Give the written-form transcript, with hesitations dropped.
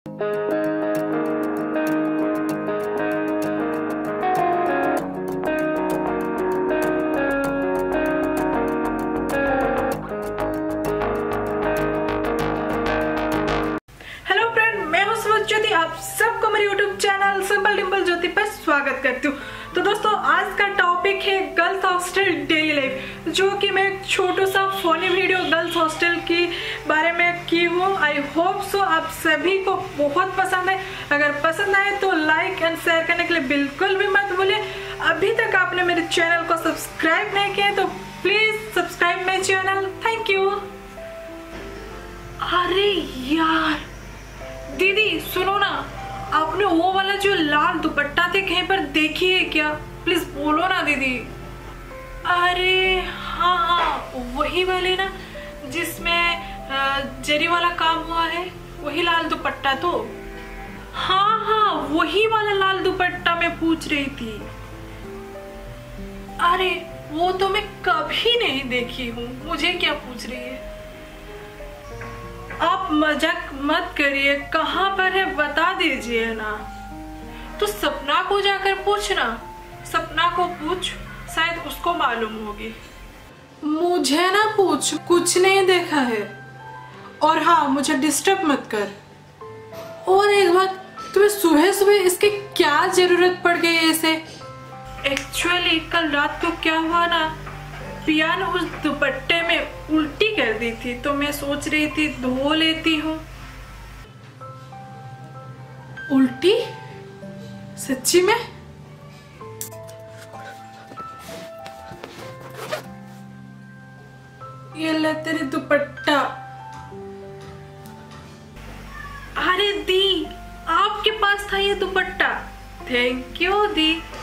आप सबको मेरे YouTube channel simple dimple Jyoti पर स्वागत करती हूँ। तो दोस्तों, आज का टॉपिक है गर्ल्स हॉस्टल डेली लाइफ, जो कि मैं एक छोटा सा फनी वीडियो गर्ल्स हॉस्टल के बारे में की हूँ। आई होप सो आप सभी को बहुत पसंद है। अगर पसंद आए तो लाइक एंड शेयर करने के लिए बिल्कुल भी मत भूलिए। अभी तक आपने मेरे चैनल को सब्सक्राइब नहीं किया तो please subscribe my channel. Thank you. अरे यार दीदी सुनो ना, आपने वो वाला जो लाल दुपट्टा थे कहीं पर देखी है क्या? प्लीज बोलो ना दीदी। अरे हाँ, वही वाले ना जिसमें जरी वाला काम हुआ है, वही लाल दुपट्टा। तो हाँ, वही वाला लाल दुपट्टा मैं पूछ रही थी। अरे वो तो मैं कभी नहीं देखी हूँ, मुझे क्या पूछ रही है? आप मजाक मत करिए, कहाँ पर है बता दीजिए ना। तो सपना को जाकर पूछना, सपना को पूछ, शायद उसको मालूम होगी। मुझे ना पूछ, कुछ नहीं देखा है। और हाँ, मुझे डिस्टर्ब मत कर। और एक बात, तुम्हें सुबह सुबह इसकी क्या जरूरत पड़ गई है इसे? एक्चुअली कल रात को क्या हुआ ना, पिया ने उस दुपट्टे में उल्टी कर दी थी, तो मैं सोच रही थी धो लेती हूँ। उल्टी? सच्ची में? ये ले तेरी दुपट्टा। अरे दी, आपके पास था ये दुपट्टा? Thank you the.